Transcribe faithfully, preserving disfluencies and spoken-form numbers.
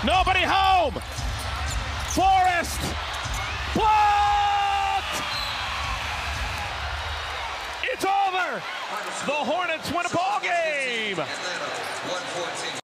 Nobody home. Forrest. Blocked. It's over. The Hornets win a ball game.